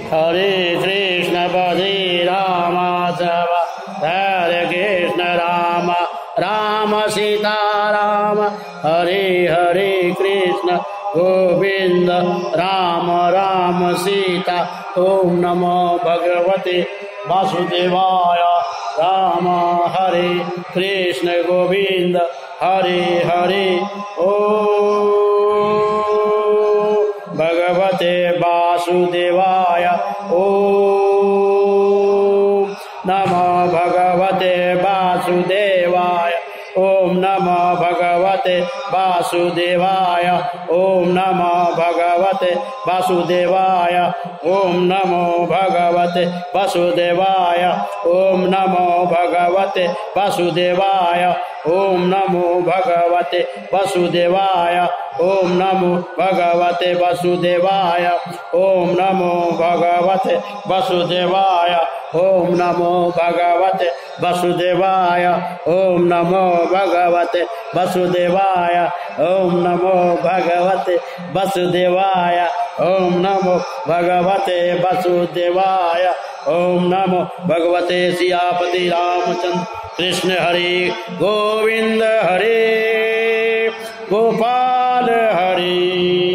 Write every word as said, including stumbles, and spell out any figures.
हरे कृष्ण पदे रामाधव हरे कृष्ण राम राम सीता राम हरे हरे कृष्ण गोविंद राम राम सीता। ओम नमो भगवते वासुदेवाय राम हरे कृष्ण गोविंद हरे हरे। ओम भगवते वासुदेवाय ओम नमो भगवते वासुदेवाय ओम नमो भगवते वासुदेवाय ओम नमो भगवते वासुदेवाय ओम नमो भगवते वासुदेवाय ओम नमो भगवते वासुदेवाय ओम नमो भगवते वासुदेवाय ओम नमो भगवते वासुदेवाय ओम नमो भगवते वासुदेवाय ओम नमो भगवते वासुदेवाय ओम नमो भगवते वासुदेवाय ओम नमो भगवते वासुदेवाय ओम नमो भगवते वासुदेवाय ओम नमो भगवते सियापति रामचंद्र कृष्ण हरे गोविंद हरे गोपाल हरे।